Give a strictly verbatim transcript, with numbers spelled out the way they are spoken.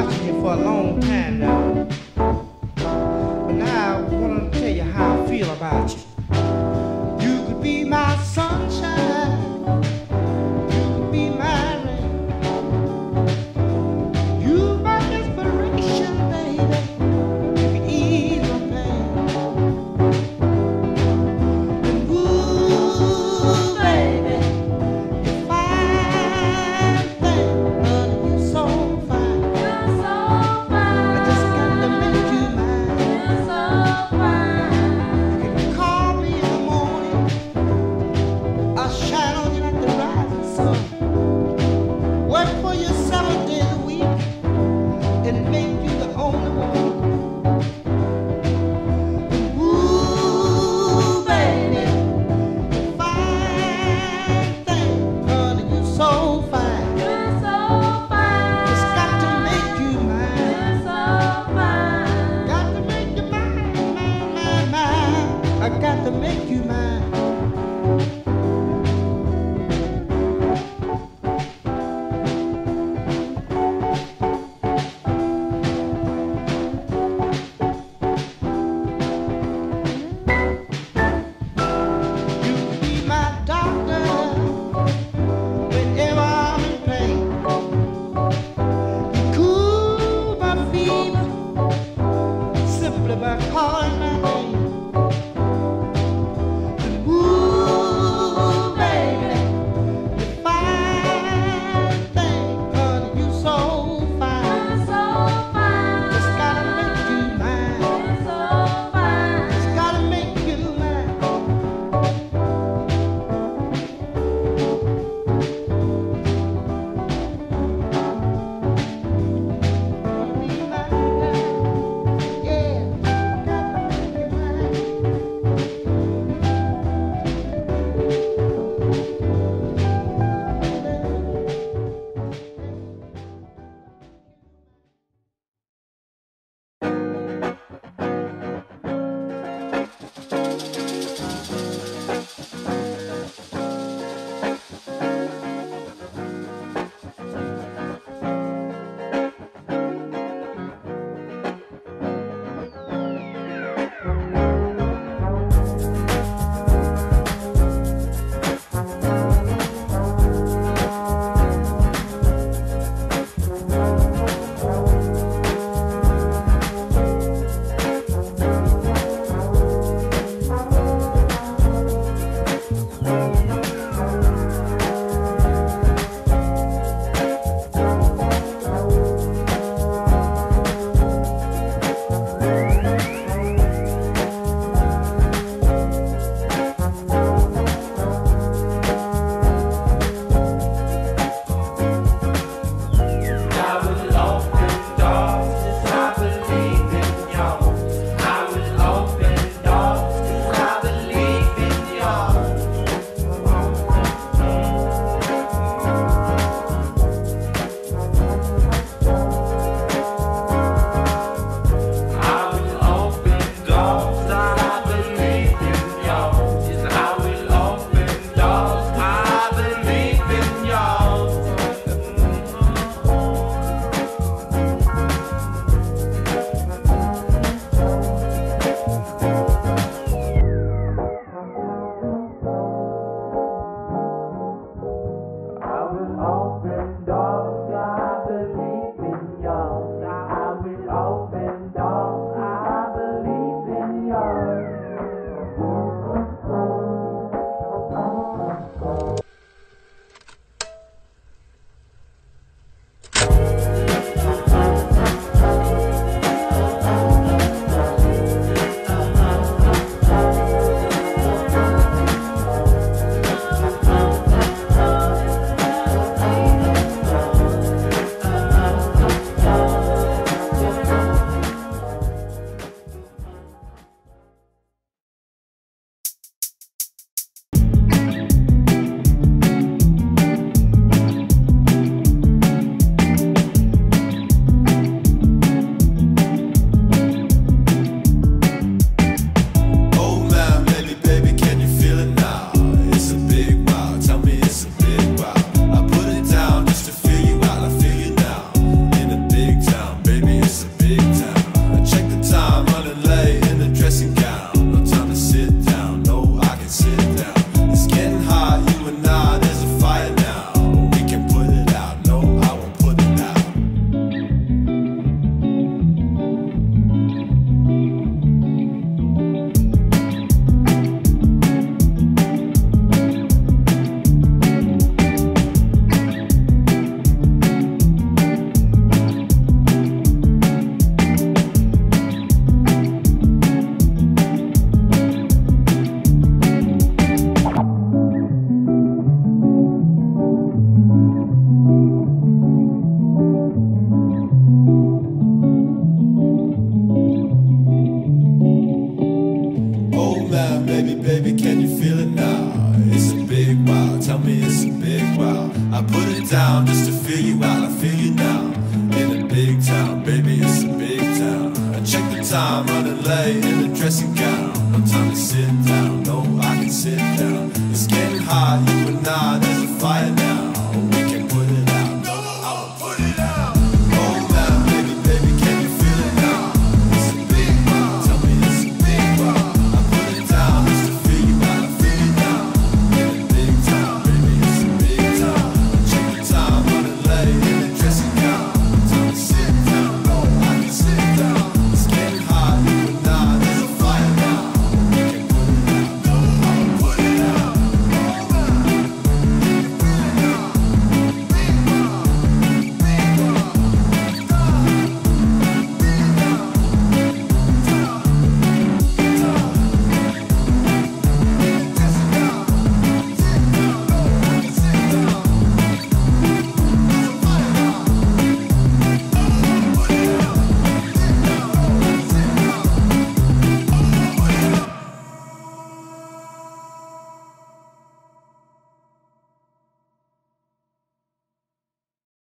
watching you for a long time now. But now I want to tell you how I feel about you. You could be my sunshine. You could be my rain. You my inspiration, baby. You can ease my pain. And ooh, baby, you're fine thing, honey, you're so fine. You're so fine. I just just to feel you out, I feel you now. In a big town, baby, it's a big town. I check the time, running late in a dressing gown. No time to sit